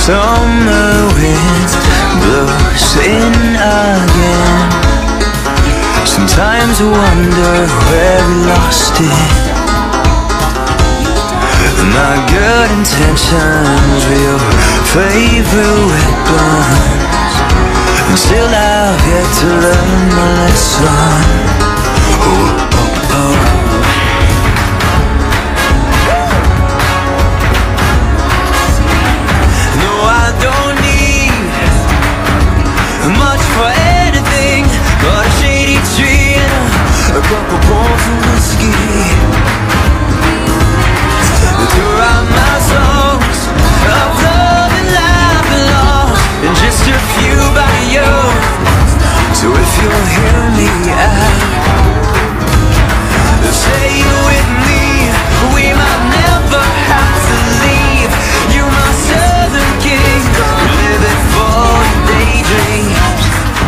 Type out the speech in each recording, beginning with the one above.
Summer wind blows in again. Sometimes I wonder where we lost it. My good intentions were your favorite weapons, and still I've yet to learn my lesson. Oh, oh, oh. No, I don't need much for anything but a shady tree and a couple pours of whiskey to write my songs of love and life and loss, and just a few by you. So if you'll hear me out, say you with me, we might never have to leave. You're my southern king, living for your daydreams.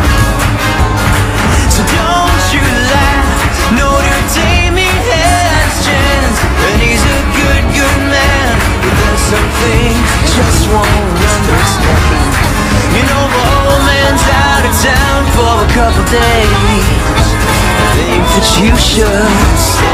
So don't you laugh, Notre Dame has chance, and he's a good man, but there's some things just won't understand. You know my old man's out of town for a couple days. I think that you should stay.